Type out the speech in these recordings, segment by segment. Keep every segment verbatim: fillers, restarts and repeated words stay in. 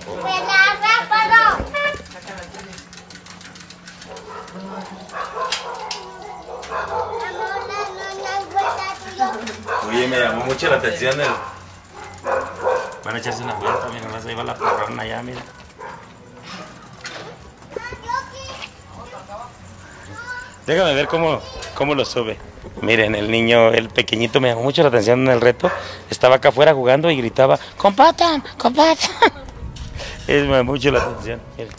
Oye, me llamó mucho la atención el... Van a echarse una vuelta, mira, más ahí va la perrona allá, mira. Déjame ver cómo, cómo lo sube. Miren, el niño, el pequeñito, me llamó mucho la atención en el reto. Estaba acá afuera jugando y gritaba, ¡compatan! ¡compatan! Es me mucho la atención. Miren.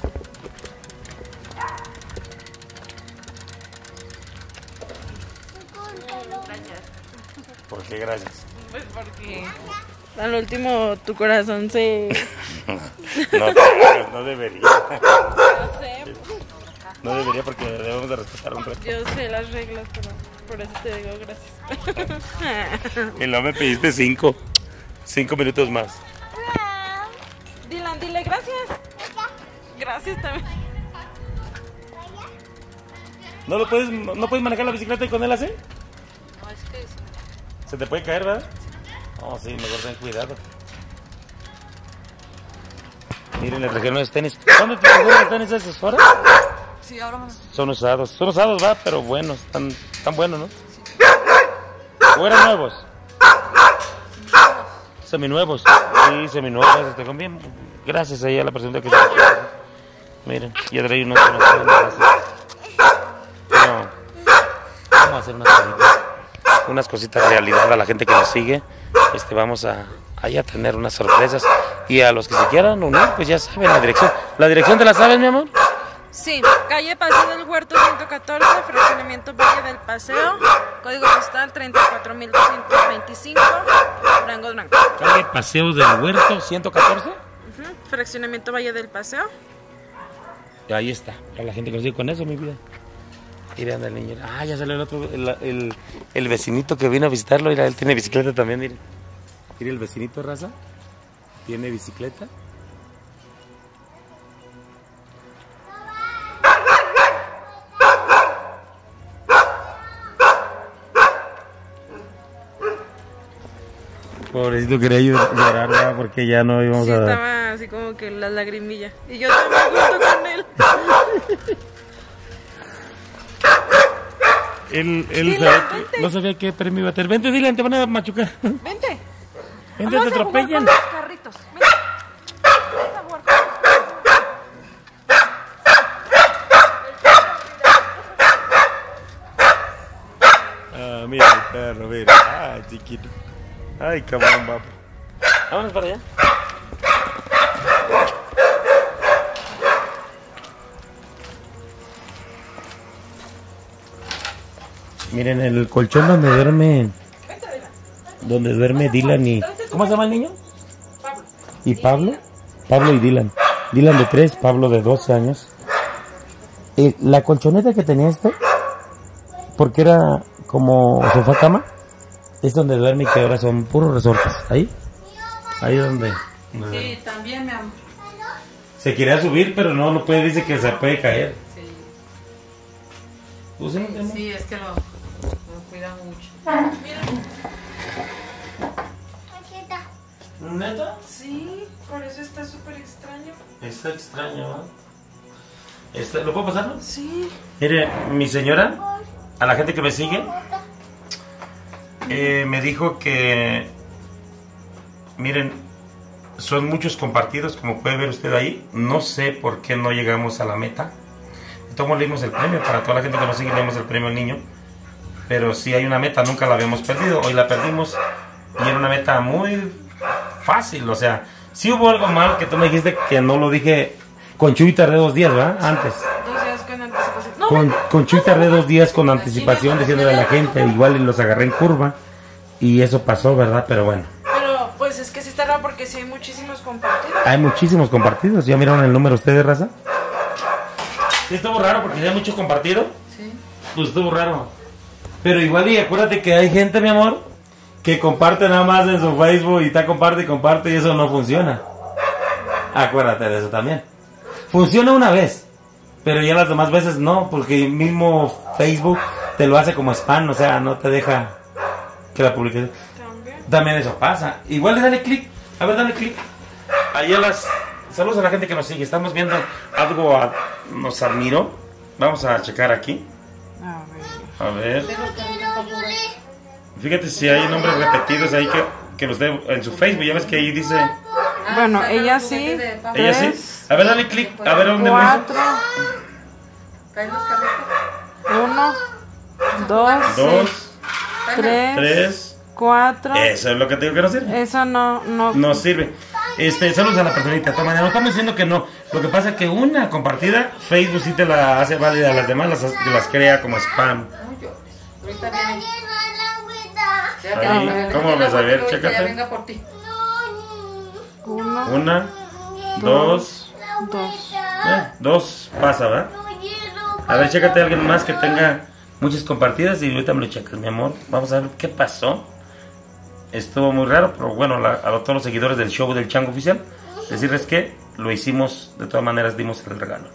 ¿Por qué gracias? Pues porque al último tu corazón se... No, no, no debería. No sé. No debería porque debemos de respetar un reto. Yo sé las reglas, pero por eso te digo gracias. Y no me pediste cinco. Cinco minutos más. Dylan, dile gracias. Gracias también. ¿No lo puedes, no puedes manejar la bicicleta y con él así? No, es que sí. ¿Se te puede caer, verdad? No, sí, mejor ten cuidado. Miren, le trajeron los tenis. ¿Dónde te trajeron los tenis esos? ¿Ahora? Sí, ahora más. Son usados. Son usados, va, pero buenos. Están, están buenos, ¿no? ¿O eran nuevos? Seminuevos. Sí, seminuevos. Te conviene. Gracias ahí a la persona que se... Miren, ya traí unos buenos tenis. Pero vamos a hacer unas cositas. Unas cositas de realidad a la gente que nos sigue. Este, vamos a, ahí a tener unas sorpresas. Y a los que se quieran unir, pues ya saben la dirección. ¿La dirección te la sabes, mi amor? Sí, calle Paseo del Huerto ciento catorce, fraccionamiento Valle del Paseo, código postal treinta y cuatro mil doscientos veinticinco, Durango, Durango. Calle Paseo del Huerto ciento catorce. Uh-huh. Fraccionamiento Valle del Paseo. Y ahí está, para la gente que nos sigue con eso, mi vida. Mira, anda el niño. Ah, ya salió el otro, el, el, el vecinito que vino a visitarlo. Mira, él tiene bicicleta también, mire. Mire el vecinito, raza. Tiene bicicleta. Pobrecito, quería llorar, ¿verdad? Porque ya no íbamos sí, a... estaba así como que la lagrimilla. Y yo también junto con él. Él, él Dylan, sabía que, vente. no sabía qué premio iba a tener. Vente, Dylan, te van a machucar. Vente. Vente, Vamos te a jugar atropellan. con los carritos. Vente. Vamos a jugar con los carritos. Ah, mira el perro, mira. Ah, chiquito. Ay, cabrón, papo. Vámonos para allá. Miren el colchón donde duerme, donde duerme Dylan y... ¿Cómo se llama el niño? Pablo. ¿Y Pablo? Pablo y Dylan. Dylan de tres, Pablo de doce años. Eh, la colchoneta que tenía esto, porque era como sofá cama, es donde duerme y que ahora son puros resortes. Ahí, ahí donde... donde Sí, también, mi amor. se quería subir, pero no lo puede, dice que se puede caer. Sí. ¿Tú sí, amor? Sí, es que lo, lo cuida mucho. Mira. ¿Neta? Sí, por eso está súper extraño. Está extraño, ¿no? Está, ¿lo puedo pasar? Sí. Mire, mi señora, a la gente que me sigue, eh, me dijo que, miren, son muchos compartidos, como puede ver usted ahí. No sé por qué no llegamos a la meta. Todos le dimos el premio, para toda la gente que nos sigue le dimos el premio al niño. Pero sí hay una meta, nunca la habíamos perdido. Hoy la perdimos y era una meta muy fácil. O sea, sí hubo algo mal que tú me dijiste que no lo dije. Con Chuy tardé dos días, ¿verdad? Antes. Dos días con anticipación. No, Con, con Chuy tardé dos días con anticipación diciéndole a la gente. Igual los agarré en curva. Y eso pasó, ¿verdad? Pero bueno. pero pues es que sí está raro porque sí hay muchísimos compartidos. Hay muchísimos compartidos. ¿Ya miraron el número ustedes, raza? Sí, estuvo raro porque ya hay mucho compartido. Sí. Pues estuvo raro. Pero igual, y acuérdate que hay gente, mi amor, que comparte nada más en su Facebook y está comparte y comparte y eso no funciona. Acuérdate de eso también. Funciona una vez, pero ya las demás veces no, porque el mismo Facebook te lo hace como spam, o sea, no te deja que la publiques. También. También eso pasa. Igual le dale clic. A ver, dale clic. Ahí a las saludos a la gente que nos sigue. Estamos viendo algo, a, nos admiró. Vamos a checar aquí. A ver. A ver. Fíjate si hay nombres repetidos ahí que, que los dé en su Facebook. Ya ves que ahí dice. Bueno, ella sí. Ella sí. A ver, dale clic. A ver dónde Cuatro. Uno. Dos. Dos. Tres. Tres. Cuatro. Eso es lo que tengo que no sirve. Eso no, no. No sirve. Este, saludos a la personita. De todas maneras, no estamos diciendo que no. Lo que pasa es que una compartida, Facebook sí te la hace válida. Las demás las, las crea como spam. Ahí, ¿cómo ves? A ver, chécate. Uno. Una, dos, Dos. eh, dos pasa, ¿verdad? A ver, chécate a alguien más que tenga muchas compartidas y ahorita me lo checas, mi amor. Vamos a ver qué pasó. Estuvo muy raro, pero bueno, la, a todos los seguidores del show del Chango Oficial, decirles que lo hicimos, de todas maneras dimos el regalo.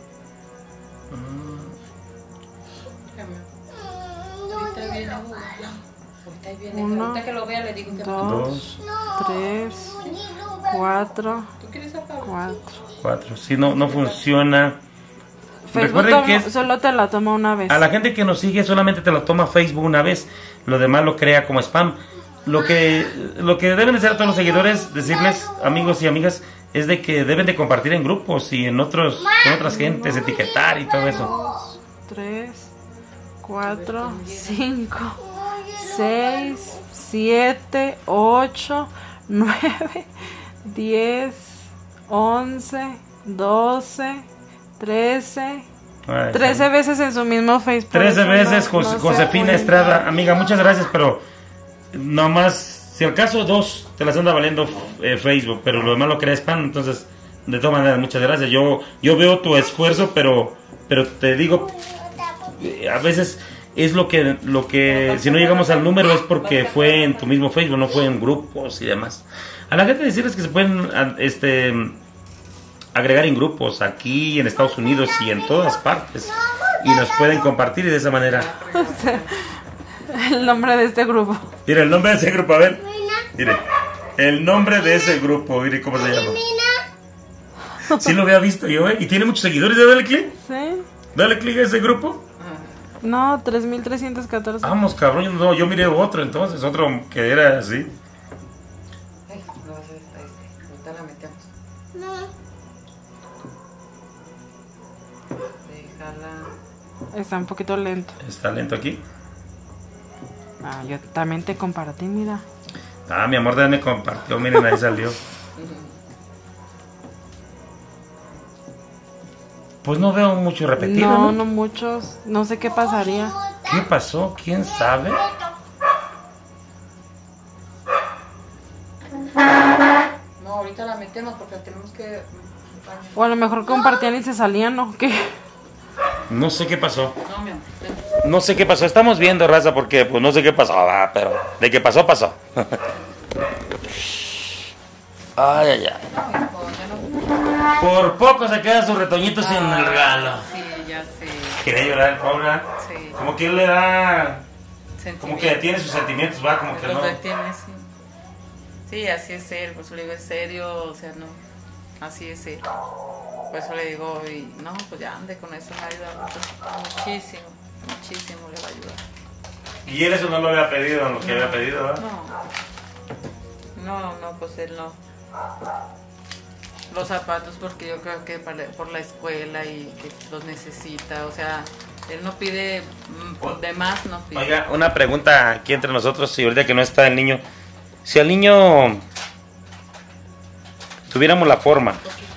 Uno, dos, dos, tres, cuatro, cuatro. Cuatro. Si no, no funciona. Facebook Recuerden que tomo- es- solo te la toma una vez. a la gente que nos sigue solamente te lo toma Facebook una vez, lo demás lo crea como spam. Lo que, lo que deben de hacer todos los seguidores, decirles, amigos y amigas, es de que deben de compartir en grupos y en otros, con otras gentes, etiquetar y todo eso. Dos, tres, cuatro, cinco, seis, siete, ocho, nueve, diez, once, doce, trece. Ay, Trece veces en su mismo Facebook. Trece Eso veces, no- Jos- no se Josefina puede. Estrada. Amiga, muchas gracias, pero nomás, si al caso dos te las anda valiendo eh, Facebook, pero lo demás lo crea spam, entonces, de todas maneras, muchas gracias. Yo yo veo tu esfuerzo, pero pero te digo, eh, a veces es lo que, lo que si no llegamos al número es porque fue en tu mismo Facebook, no fue en grupos y demás. A la gente decirles que se pueden a- este agregar en grupos aquí en Estados Unidos y en todas partes y nos pueden compartir y de esa manera. El nombre de este grupo. Mire el nombre de ese grupo, a ver. Mire, el nombre de ese grupo, mire cómo se llama. Sí lo había visto yo, ¿eh? Y tiene muchos seguidores, ¿ya dale clic? ¿Sí? Dale clic a ese grupo. No, tres mil trescientos catorce. Vamos, cabrón, yo no, yo miré otro entonces, otro que era así. Ay, no vas a ver esta, este. Ahorita la metemos. Déjala. Está un poquito lento. Está lento aquí. Ah, yo también te compartí, mira. Ah, mi amor, me compartió, miren, ahí salió. Pues no veo mucho repetido, No, ¿no? no muchos. No sé qué pasaría. ¿Qué pasó? ¿Quién sabe? No, ahorita la metemos porque tenemos que. O a lo mejor compartían y se salían, ¿no? ¿Qué? No sé qué pasó. No, mi amor. ven. No sé qué pasó. Estamos viendo, raza, porque pues no sé qué pasó, va, pero de qué pasó, pasó. Ay, ay, ay. No, hijo, ya no. Por poco se queda su retoñito sin el regalo. Sí, ya sé. Quería llorar el pobre. ¿eh? Sí. Como que él le da. Como Sentimiento. que tiene sus sentimientos, va, como que Los no. detiene, sí. Sí, así es él. Por eso le digo, es serio, o sea, no. Así es él. Por eso le digo, y no, pues ya ande con eso, me ayuda mucho, muchísimo, muchísimo le va a ayudar. Y él eso no lo había pedido, lo que había pedido, ¿verdad? No, no, no, pues él no. Los zapatos porque yo creo que para- por la escuela y que los necesita, o sea, él no pide, mm, de más no pide. Oiga, una pregunta aquí entre nosotros, y ahorita que no está el niño. Si al niño tuviéramos la forma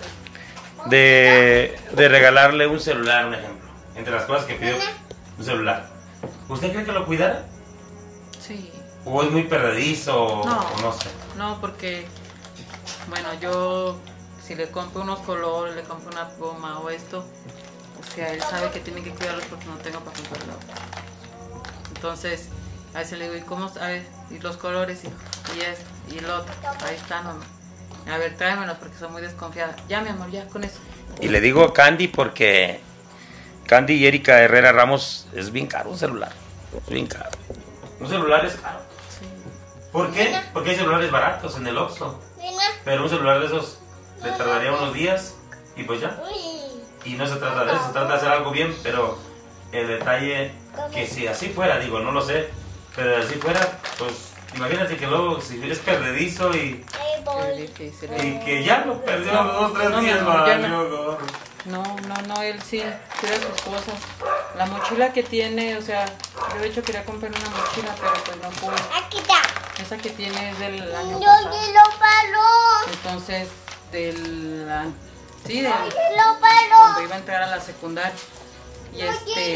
de, de regalarle un celular, un ejemplo, entre las cosas que pidió, un celular, ¿usted cree que lo cuidara? Sí. ¿O es muy perdedizo? O No. o no sé. No, porque, bueno, yo si le compro unos colores, le compro una goma o esto, o sea, él sabe que tiene que cuidarlos porque no tengo para comprarlo. Entonces, a veces le digo, ¿y cómo? A ver, y los colores, y, y esto, y el otro, ahí están, mamá. A ver, tráemelos porque soy muy desconfiada. Ya, mi amor, ya, con eso. Y le digo Candy porque Candy y Erika Herrera Ramos es bien caro un celular. Es bien caro. Un celular es caro. Sí. ¿Por qué? Porque hay celulares baratos en el Oxxo. Pero un celular de esos le tardaría unos días y pues ya. Y no se trata de eso, se trata de hacer algo bien, pero el detalle que si así fuera, digo, no lo sé, pero así fuera, pues imagínate que luego si eres perdedizo y, Qué difícil. y que ya lo perdió los dos, tres no, días, mi amor, yo no. valió gorro. No, no, no, él sí, cuida sus cosas. La mochila que tiene, o sea, yo de hecho quería comprar una mochila, pero pues no pude. Esa que tiene es del año pasado. Entonces, del... Sí, del... cuando iba a entrar a la secundaria. Y este...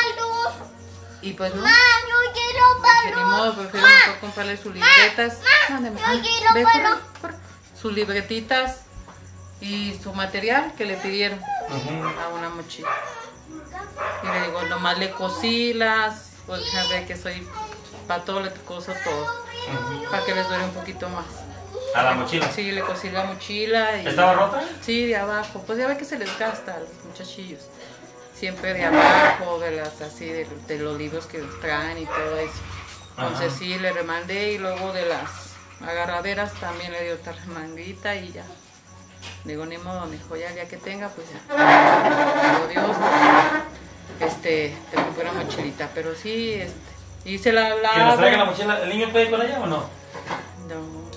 Y pues no. Dije, ni modo, prefiero mejor comprarle sus libretas. Mándame, ve, corre, corre. Sus libretitas y su material que le pidieron a una mochila. Y le digo, nomás le cosí las, pues ya ve que soy para todo, le coso todo, uh-huh. para que les dure un poquito más. ¿A la mochila? Sí, le cosí la mochila. Y, ¿estaba rota? Sí, de abajo. Pues ya ve que se les gasta a los muchachillos. Siempre de abajo, de las así, de, de los libros que traen y todo eso. Entonces ajá. sí, le remandé y luego de las agarraderas también le di otra remanguita y ya. Digo, ni modo, mi joya, ya que tenga, pues ya. Digo, Dios, este, te compré una mochilita, pero sí, este, hice la... la ¿Que nos traiga la mochila? ¿El niño puede ir con ella o no? No.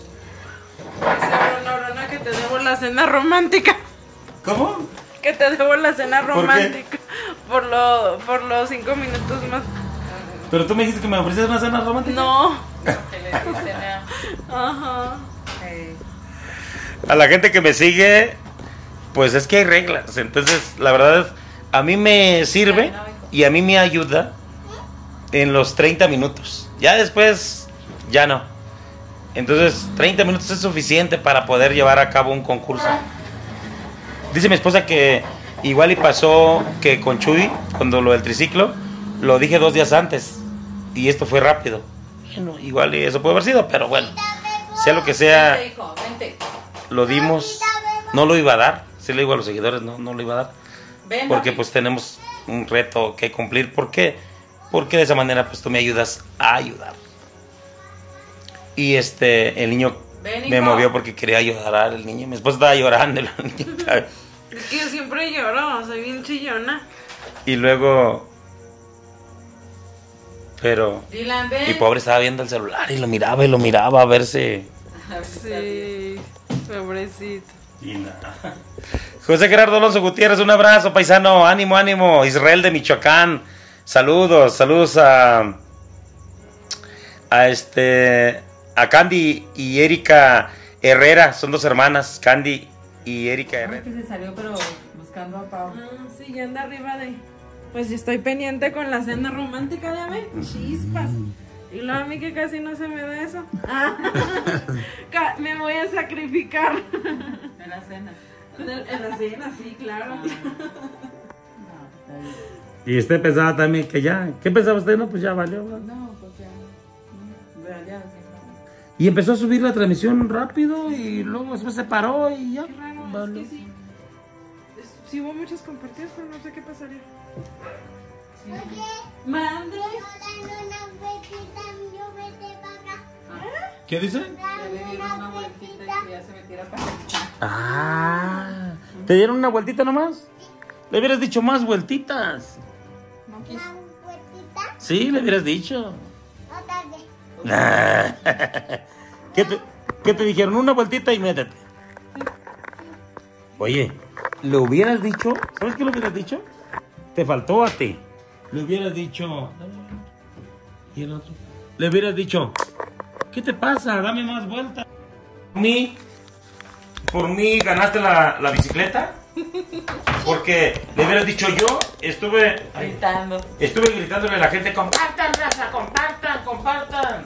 No, no, no, que te debo la cena romántica. ¿Cómo? Que te debo la cena romántica. ¿Por, por, lo, por los cinco minutos más. ¿Pero tú me dijiste que me ofrecías una cena romántica? No. Que le di cena. Ajá. Eh. A la gente que me sigue, pues es que hay reglas. Entonces, la verdad es, a mí me sirve y a mí me ayuda en los treinta minutos. Ya después, ya no. Entonces, treinta minutos es suficiente para poder llevar a cabo un concurso. Dice mi esposa que igual y pasó que con Chuy, cuando lo del triciclo, lo dije dos días antes. Y esto fue rápido. Bueno, igual y eso puede haber sido, pero bueno. Sea lo que sea, Vente, hijo, vente. Lo dimos. No lo iba a dar. Sí le digo a los seguidores, no, no lo iba a dar. Ven, porque papi. pues tenemos un reto que cumplir. ¿Por qué? Porque de esa manera pues tú me ayudas a ayudar. Y este, el niño Ven, me movió porque quería llorar el niño. Mi esposa estaba llorando. El niño estaba... Es que yo siempre lloro, soy bien chillona. Y luego... Pero... Dylan, ven. Mi pobre estaba viendo el celular y lo miraba y lo miraba a verse... Sí, pobrecito. Y nada. José Gerardo Alonso Gutiérrez, un abrazo, paisano. Ánimo, ánimo. Israel de Michoacán. Saludos, saludos a... A este... A Candy y Erika Herrera. Son dos hermanas, Candy y Erika Herrera. Es que se salió, pero buscando a Pau. Ah, sí, ya anda arriba de... Pues estoy pendiente con la cena romántica, ya ven, chispas. Y luego a mí que casi no se me da eso. Ah, me voy a sacrificar. En la cena. En la cena, sí, claro. No, está bien. Y usted pensaba también que ya... ¿Qué pensaba usted? No, pues ya valió. No, pues ya. No, ya, ya. Y empezó a subir la transmisión rápido y luego después se paró y ya. Qué raro, vale. es que sí. Es- Sí hubo muchas compartidas, pero no sé qué pasaría. Sí. Mande. ¿Qué dice? Ya le dieron una vueltita y que ya se metiera para acá. Ah, ¿te dieron una vueltita nomás? Le hubieras dicho más vueltitas. No quiso. Sí, le hubieras dicho. Ah. ¿Qué te, qué te dijeron? Una vueltita y métete. Oye, ¿le hubieras dicho? ¿Sabes qué le hubieras dicho? Te faltó a ti. Le hubieras dicho... ¿Y el otro? Le hubieras dicho... ¿Qué te pasa? Dame más vueltas. Por mí, por mí ganaste la, la bicicleta. Porque le hubieras dicho yo, estuve... ay, Gritando. estuve gritándole a la gente, compartan, raza, compartan, compartan.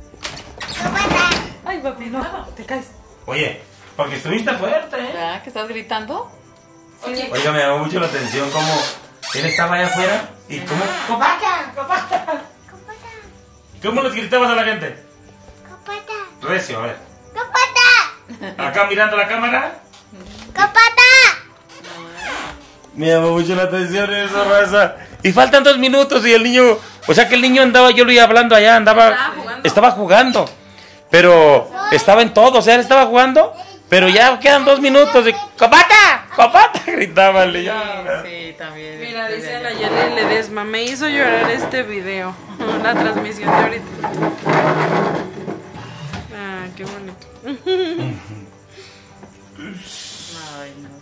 Ay, papi, no, te caes. Oye, porque estuviste fuerte, ¿eh? ¿Verdad que estás gritando? Oye, Oiga, me llamó mucho la atención cómo él estaba allá afuera y cómo... ¡Compartan, compartan! ¿Cómo les gritabas a la gente? Recio, a ver. Acá mirando la cámara. Me llamó mucho la atención eso, raza. Y faltan dos minutos y el niño... O sea que el niño andaba, yo lo iba hablando allá, andaba... Estaba jugando. Estaba jugando. Pero estaba en todo, o sea, él estaba jugando Pero ya quedan dos minutos de ¡Copata! ¡Copata! Gritábale ya. Sí, también. Mira, desde dice allá. la Yali Ledesma, me hizo llorar este video, la transmisión de ahorita. Ah, qué bonito. Ay, no.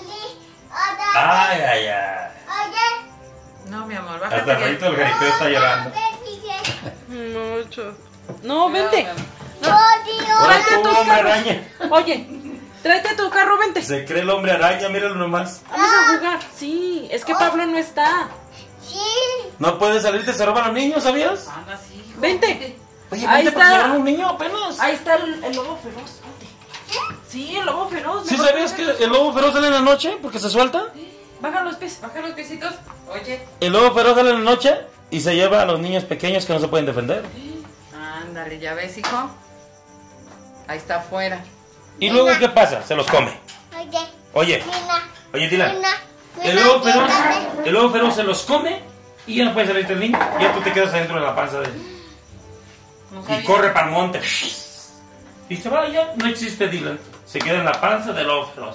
Ay, ay, ay. No, mi amor, bájate. Hasta el que- rayito del jaripeo está llorando. Mucho. No, Cuidado, vente. mi amor. Ahora Tráete tú, tus hombre carros. araña. Oye, tráete tu carro, vente. Se cree el hombre araña, míralo nomás. Vamos a jugar. Sí, es que Pablo no está. No puede salir, te se roban a los niños, ¿sabías? Anda, sí, hijo. Vente. Oye, Ahí vente porque se está. roban a un niño apenas. Ahí está el, el lobo feroz. Vente. Sí, el lobo feroz. ¿Sí mejor sabías que baja- el lobo feroz sale en la noche porque se suelta? Baja los pies. Baja los piecitos. Oye. El lobo feroz sale en la noche y se lleva a los niños pequeños que no se pueden defender. Ándale, ya ves, hijo. Ahí está afuera. ¿Y luego qué pasa? Se los come. Oye, oye, Dylan. El lobo feroz, el lobo feroz se los come y ya no puede salir el niño. Ya tú te quedas adentro de la panza de él. No Y sabía. corre para el monte. Y se va ya. No existe Dylan. Se queda en la panza del lobo feroz.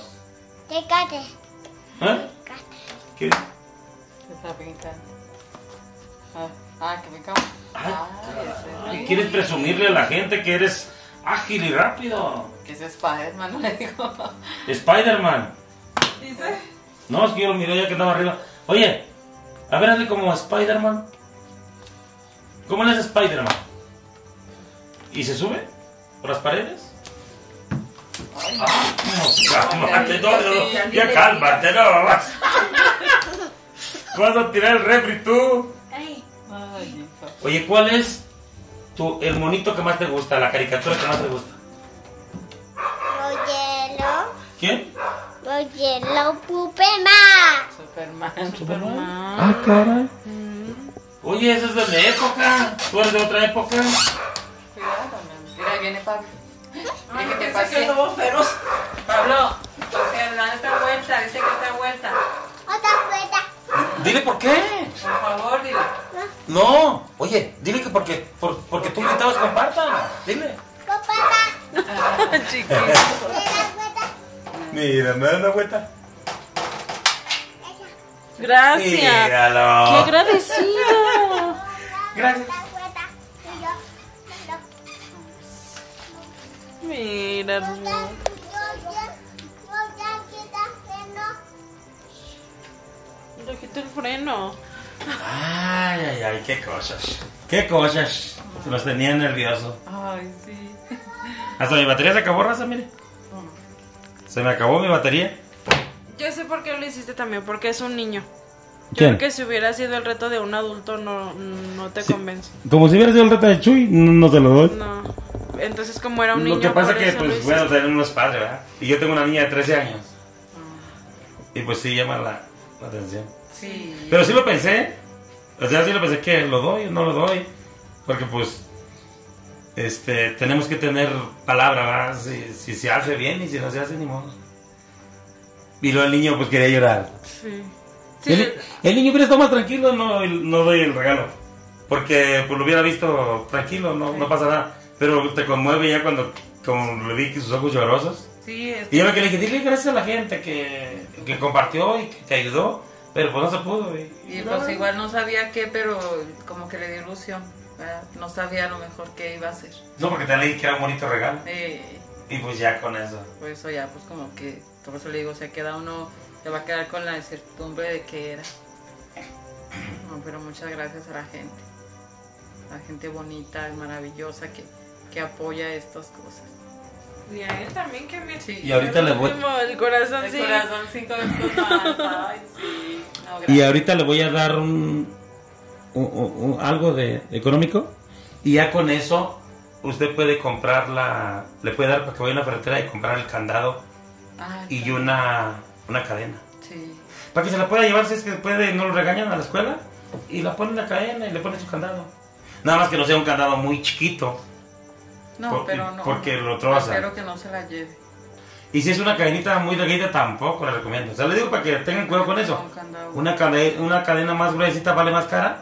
¿Eh? ¿Qué? Está brincando. Ah, ah, que brincamos. Ay, Ay, ese- ¿Quieres presumirle a la gente que eres ágil y rápido? Que es Spider-Man, no le digo. Spider-Man. Dice. No, es que yo lo miré ya que andaba arriba. Oye, a ver, hazle como a Spider-Man. ¿Cómo le hace Spider-Man? ¿Y se sube por las paredes? Ah, no, cálmate, no, no, no, ya cálmate, no. ¿Vas a tirar el refri tú? Ay, hijo. Oye, ¿cuál es tu, el monito que más te gusta, la caricatura que más te gusta? ¿Quién? Superman. ¿Superman? Ah, caray. Oye, eso es de mi época. ¿Tú eres de otra época? Cuidado, mi amor. Mira, ahí viene Pablo. Ay, Dile que te pensé pase. que el lobo feroz. Pablo, pues da esta vuelta, dice que esta vuelta. Dile por qué. Por favor, dile. No. Oye, dile que porque, por, porque tú gritabas compartan. Dile. Chiquito. Mira, me da una vuelta. Gracias. Míralo. Qué agradecido. Gracias. Mira, hermoso. Le quito el freno. Ay, ay, ay, qué cosas. Qué cosas. Se los tenía nervioso. Ay, sí. Hasta mi batería se acabó, raza, mire. Se me acabó mi batería. Yo sé por qué lo hiciste también, porque es un niño. Yo ¿Quién? creo que si hubiera sido el reto de un adulto no, no te Sí. convence. Como si hubiera sido el reto de Chuy, no, no te lo doy. No. Entonces como era un niño, Lo que pasa por que, eso lo pues, hiciste. bueno, tener unos padres, ¿verdad? Y yo tengo una niña de trece años. Y pues sí llama la, la atención. Sí. Pero sí lo pensé. O sea, sí lo pensé que lo doy o no lo doy. Porque pues, este, tenemos que tener palabra, ¿verdad? Si, si se hace bien y si no se hace, ni modo. Y luego el niño pues quería llorar. Sí. Sí, El, el niño hubiera estado más tranquilo, no, no doy el regalo. Porque pues lo hubiera visto tranquilo, no, no pasa nada. Pero te conmueve ya cuando, como le vi que sus ojos llorosos. Sí, es Y yo me quedé, dije, dile gracias a la gente que, que compartió y que te ayudó. Pero pues no se pudo. Y, Y pues igual no sabía qué, pero como que le dio ilusión, ¿verdad? No sabía a lo mejor qué iba a hacer. No, porque te leí que era un bonito regalo. Eh, Y pues ya con eso. por eso ya, pues como que, por eso le digo, se queda uno, se va a quedar con la incertidumbre de qué era. No, pero muchas gracias a la gente. La gente bonita, maravillosa, que, que apoya estas cosas. Y a él también que me... Sí. Y ahorita le voy, Como el corazón, El sí. corazón cinco veces más. Ay, sí. No, y gracias. ahorita le voy a dar un, un- un- un- algo de económico. Y ya con eso usted puede comprar la, le puede dar para que vaya a una ferretera y comprar el candado Ay, y una, una cadena. sí. Para que se la pueda llevar si es que puede, no lo regañan a la escuela. Y la pone en la cadena y le pone su candado. Nada más que no sea un candado muy chiquito. No, Por- pero no. porque lo troza. Espero que no se la lleve. Y si es una cadenita muy delgadita tampoco le recomiendo. O sea, le digo para que tengan cuidado con eso. Un candado. Una, cade- una cadena más gruesita vale más cara,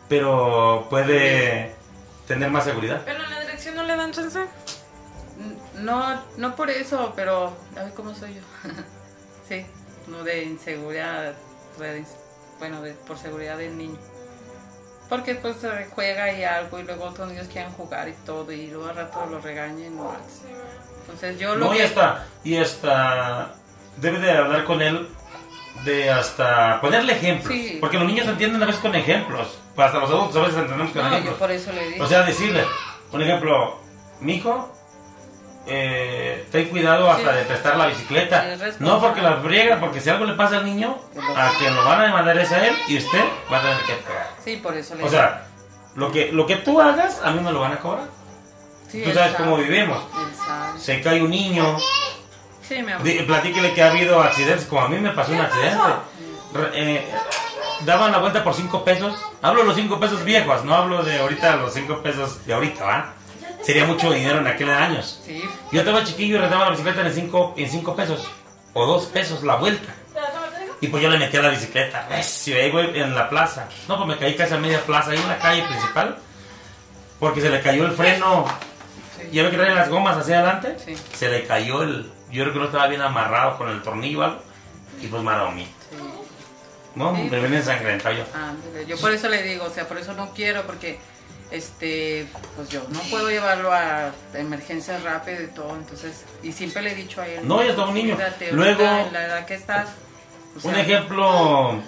pero puede tener más seguridad. Pero en la dirección no le dan chance. No, no por eso, pero a ver cómo soy yo. Sí, no de inseguridad, de, bueno, de, por seguridad del niño. Porque pues se juega y algo y luego otros niños quieren jugar y todo y luego al rato lo regañen. ¿No? Entonces yo lo No, que... y hasta, y hasta debe de hablar con él de hasta ponerle ejemplos. Sí. Porque los niños entienden a veces con ejemplos. Hasta los adultos a veces entendemos con No, ejemplos. yo por eso le digo. O sea, decirle, un ejemplo, mijo, eh, ten cuidado hasta Sí. de prestar la bicicleta. Sí, es responsable. No porque la friega, porque si algo le pasa al niño, a quien lo van a demandar es a él y usted va a tener que pagar. Sí, por eso le O digo. sea, lo que, lo que tú hagas, a mí me lo van a cobrar. Sí, tú él sabes sabe, cómo vivimos. él sabe. Se cae un niño, Sí, mi amor. di- platíquele que ha habido accidentes, como a mí me pasó un accidente. Re- eh, daban la vuelta por cinco pesos. Hablo de los cinco pesos viejos, no hablo de ahorita los cinco pesos de ahorita, ¿va? Sería mucho dinero en aquellos años. Sí, Yo estaba chiquillo y rentaba la bicicleta en cinco, en cinco pesos. O dos pesos la vuelta. Y pues yo le metí a la bicicleta. Recio, ahí voy en la plaza. No, pues me caí casi a media plaza, ahí en la calle principal. Porque se le cayó el freno. sí. ¿Ya ve que traen las gomas hacia adelante? Sí. Se le cayó el... Yo creo que no estaba bien amarrado con el tornillo o algo. Y pues maromí. Sí. No, Sí. me venía ensangrentado yo. Ándale, yo por eso le digo, o sea, por eso no quiero, porque este, pues yo no puedo llevarlo a emergencias rápidas y todo, entonces, y siempre le he dicho a él, No, ya está un niño. cuídate, Luego- ahorita en la edad que estás, o Un sea, ejemplo...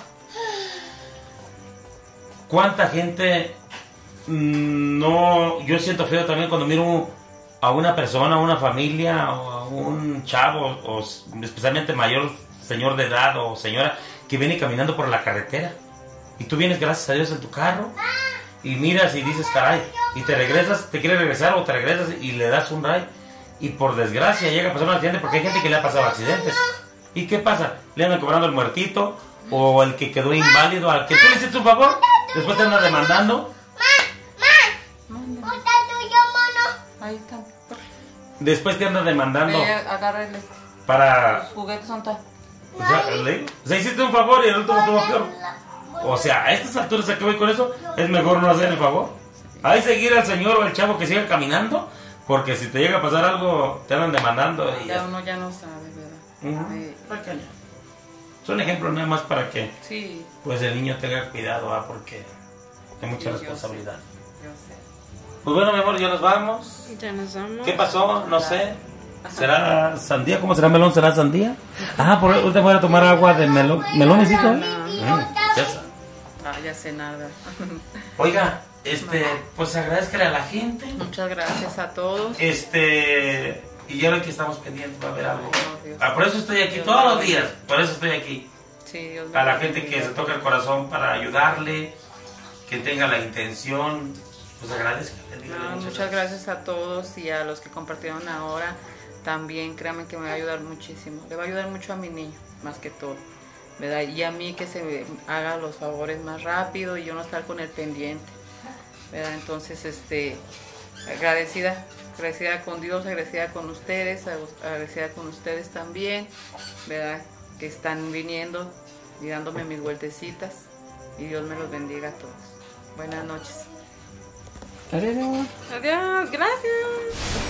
¿Cuánta gente mm, no... Yo siento feo también cuando miro a una persona, a una familia, o a un chavo, o s- especialmente mayor, señor de edad o señora, que viene caminando por la carretera. Y tú vienes, gracias a Dios, en tu carro, y miras y dices, caray, y te regresas, te quieres regresar o te regresas y le das un ray. Y por desgracia llega a pasar un accidente porque hay gente que le ha pasado accidentes. ¿Y qué pasa? Le andan cobrando el muertito o el que quedó inválido al que tú le hiciste un favor, después te andan demandando, mándame. Ahí está, después te andan demandando ve, agárrale, para... los juguetes son tal, O sea, le- o sea, hiciste un favor y el último tuvo peor. O sea, a estas alturas a que voy con eso, es mejor no hacer el favor. Hay seguir al señor o al chavo que siga caminando, porque si te llega a pasar algo, te andan demandando y ya ya. uno ya no sabe, ¿verdad? Ujú. Eh, Son ejemplos nada más para que sí, pues el niño tenga cuidado, ¿ah? Porque hay mucha Sí, yo responsabilidad. yo sé. Pues bueno, mi amor, ya nos vamos. Ya nos vamos. ¿Qué pasó? No sé. ¿Será sandía? ¿Cómo será melón? ¿Será sandía? Ah, por ahorita voy a tomar agua de melón. ¿Melón necesito? Mm, ya está. Ah, ya sé nada. Oiga, este, pues agradezcale a la gente. Muchas gracias a todos. Este, y ya ven que estamos pendientes, va a haber algo. Oh, Dios. Ah, por eso estoy aquí Dios todos me los días, bendiga. por eso estoy aquí. Sí, Dios me A la bendiga. gente que se toca el corazón para ayudarle, que tenga la intención, pues agradezcale. dígale No, muchas gracias a todos y a los que compartieron ahora. También créanme que me va a ayudar muchísimo. Le va a ayudar mucho a mi niño, más que todo, ¿verdad? Y a mí que se me haga los favores más rápido y yo no estar con el pendiente, ¿verdad? Entonces, este, agradecida, agradecida con Dios, agradecida con ustedes, agradecida con ustedes también, ¿verdad? Que están viniendo y dándome mis vueltecitas. Y Dios me los bendiga a todos. Buenas noches. Adiós, gracias.